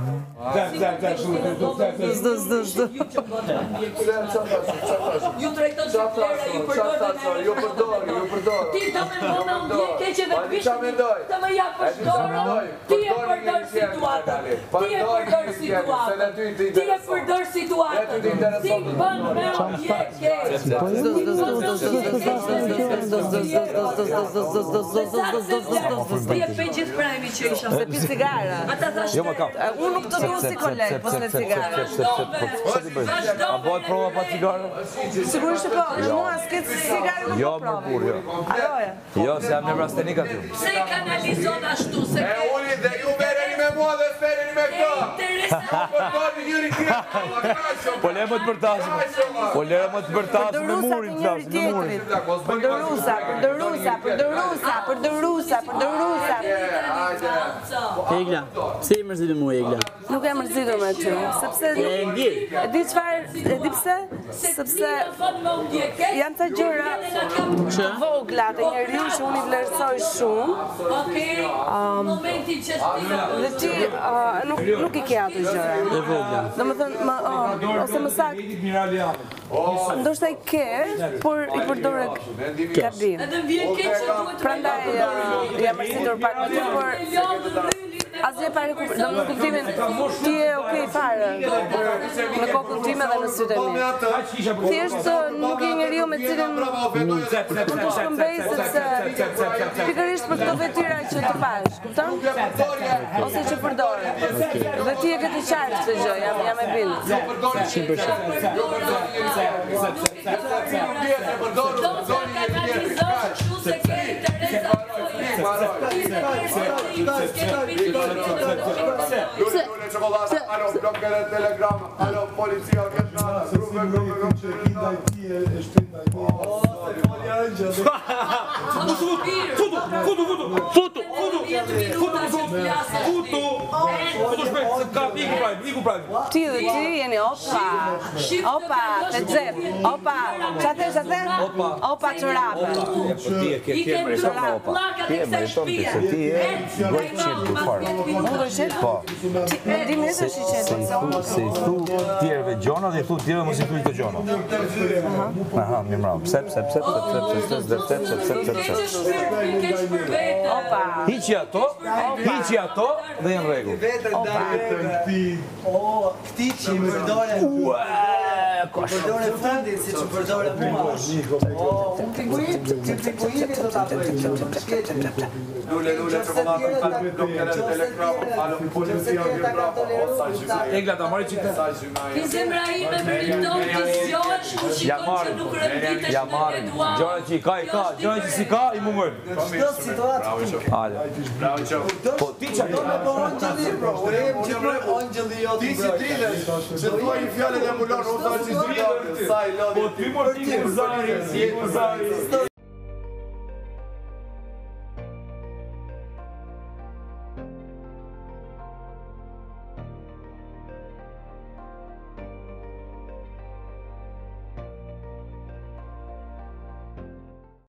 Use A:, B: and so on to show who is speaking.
A: Ju trajton që vlera, ju përdor. Ti do me më me ndje keqe dhe pishë, të më ja përdor, ti e përdor situatën, ti e përdor situatën, ti bën me ndje keqe. Ti e pe gjithë prajmi që isha.
B: Se pi cigara.
C: Jo më kam.
B: Unë nuk të du si koleg, po s'me cigara.
C: A bëhet prova pa cigare?
B: Sigurisht po, në mua s'ket cigare nuk
C: Jo,
B: po
C: më
B: provi.
C: burë, jo.
B: Ajoja.
C: Jo, se jam në vrastenik aty.
A: Se i kanalizon ashtu, se ke...
D: Uli dhe ju merreni me mua dhe s'merreni me këto. Përdorni njëri tjetrin.
C: Po le më të bërtasim. Po le më të bërtasim me murin, flas, me murin.
B: Përdorusa.
E: Egla, se i mërzitur mua Egla?
B: Nuk e mërzitur me ty, sepse...
E: E ndjej?
B: E di çfarë, e di pse? Sepse janë të gjëra të vogla të njeriu që unë i vlerësoj shumë. Dhe ti nuk i ke ato gjëra.
E: E vogla.
B: Domethënë, ose më saktë, ndoshta i ke, por i përdore gabim. Prandaj jam mërzitur pak me ty, por asgjë pa rikuper, do në kuptimin ti e okej fare me kokën time dhe në sytë e mi. Thjesht nuk je njeriu me cilin mund të shkëmbej sepse pikërisht për këto detyra që të pash, kupton? Ose që përdor. Dhe ti e ke të qartë këtë gjë, jam e bindur.
D: 100%. Çokolata, alo, blokere telegram, alo, policia, kërnana, rrugë.
B: Ti dhe ti jeni opa, të xhep, opa, çate, opa çorape.
C: Ti e meriton me opa. Ti e meriton se ti e gojqet për farë.
B: Unë gojqet?
C: Po.
B: Di me të shiqet.
C: Se i thu tjerëve gjona dhe i thu tjerëve mos i thu i të gjona. Aha, mi mrau. Pse.
B: Opa.
C: Hiqi ato dhe jenë rregull.
F: Këti që i përdore përdore fundin si që përdore mua. Tiguimi do t'a bëjë.
D: Lule, çokolata, blokere telegram, alo, policia, kërnana.
C: Egla, ta marri qikë.
A: Ti zemra ime meriton të zgjohesh ku shikon që nuk rënditesh
C: Ja marim. Gjona që i ka, gjona që si ka, i mu mërë.
F: Çdo situatë.
C: Ale.
D: Bravo, qo.
C: Po ti që
F: Do me po angjëlli, bro. Unë gjithë angjëlli jo
D: Ti si trilesh, që thua i fjallet e mulon, unë sa që zri, sa i lodhi.
C: Po ti mërë ti më zari.